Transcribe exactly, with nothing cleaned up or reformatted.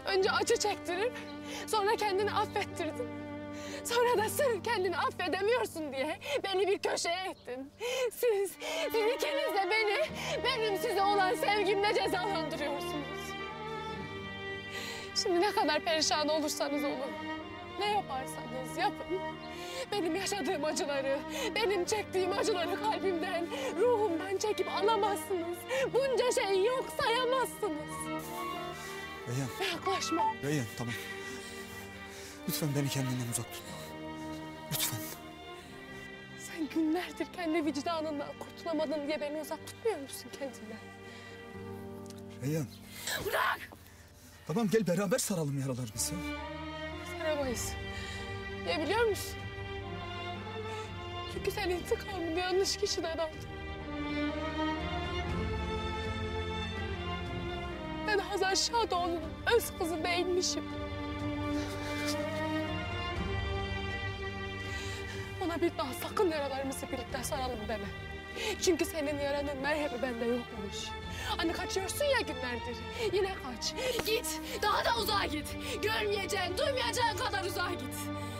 Önce acı çektirip sonra kendini affettirdin. Sonra da sırf kendini affedemiyorsun diye beni bir köşeye ettin. Siz, siz ikiniz de beni, benim size olan sevgimle cezalandırıyorsunuz. Şimdi ne kadar perişan olursanız olun, ne yaparsanız yapın. Benim yaşadığım acıları, benim çektiğim acıları kalbimden, ruhumdan çekip alamazsınız. Bunca şeyi yok sayamazsınız. Reyhan. Yaklaşma. Reyhan tamam. Lütfen beni kendinden uzak tutma. Lütfen. Sen günlerdir kendi vicdanından kurtulamadın diye beni uzak tutmuyor musun kendinden? Reyhan. Bırak! Tamam gel beraber saralım yaralarımızı. Saramayız. Niye biliyor musun? Çünkü sen intikamını yanlış kişiden aldın. Ben Hazar Şadoğlu'nun öz kızı değilmişim. Ona bir daha sakın yaralarımızı birlikte saralım deme. Çünkü senin yaranın merhemi bende yokmuş. Hani kaçıyorsun ya günlerdir. Yine kaç. Git. Daha da uzağa git. Görmeyeceğin, duymayacağın kadar uzağa git.